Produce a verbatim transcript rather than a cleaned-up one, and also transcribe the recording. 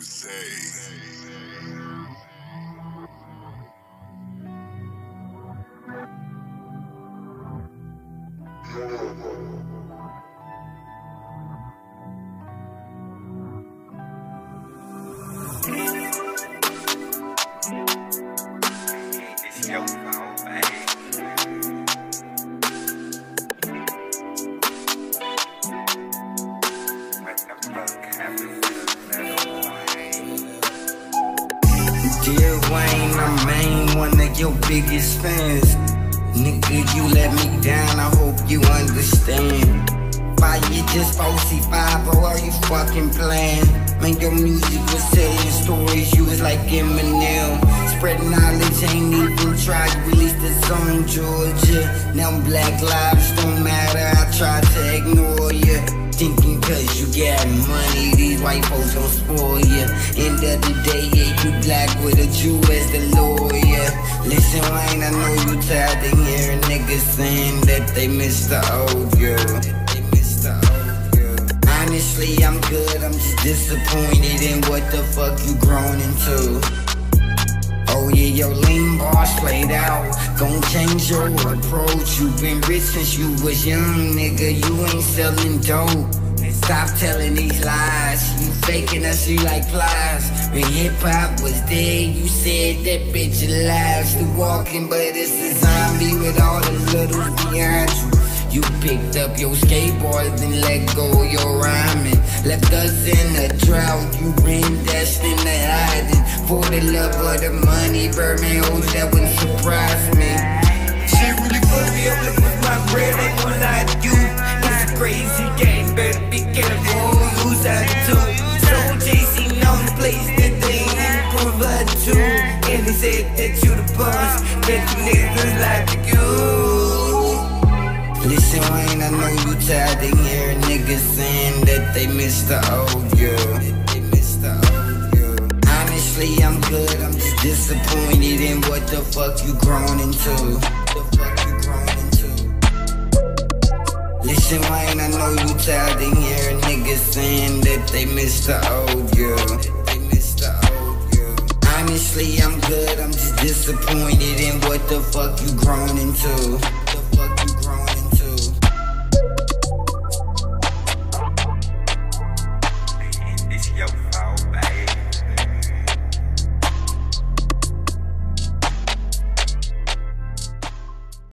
It's your fault, baby. What the fuck happened to the little boy? Dear Wayne, I'm main one of your biggest fans. Nigga, you let me down, I hope you understand. Why you just falsify, or are you fucking playing? Man, your music was telling stories, you was like Eminem. Spread knowledge, ain't even try, you released the song, Georgia. Now black lives don't matter, I tried to ignore you. Thinking cause you got money, these white folks gon' spoil ya. End of the day, yeah, you black with a Jew as the lawyer. Listen, Wayne, I know you tired of hearing niggas saying that they miss the old girl. They miss the old girl. Honestly, I'm good, I'm just disappointed in what the fuck you grown into. Oh yeah, your lean bars played out. Gon' change your approach. You been rich since you was young, nigga. You ain't selling dope. Stop telling these lies. You faking us, you like plies. When hip hop was dead, you said that bitch alive. Still walking, but it's a zombie with all the littles behind you. You picked up your skateboard, then let go of your rhyming. Left us in a drought, you ran destined to hiding. For the love of the money, Birdman hoes, that wouldn't surprise me. Shit really fucked me up, look with my bread, ain't gonna lie to you. It's a crazy game, better be careful who's out to. So chasing on the place that they ain't provide to. And they said that you the boss, that you niggas like you. Listen, Wayne, I know you tired of hearing niggas saying that they miss the old girl. They miss the old girl. Honestly, I'm good, I'm just disappointed in what the fuck you grown into. The fuck you grown into. Listen, Wayne, I know you tired of hearing niggas saying that they miss the old girl. They miss the old girl. Honestly, I'm good, I'm just disappointed in what the fuck you grown into.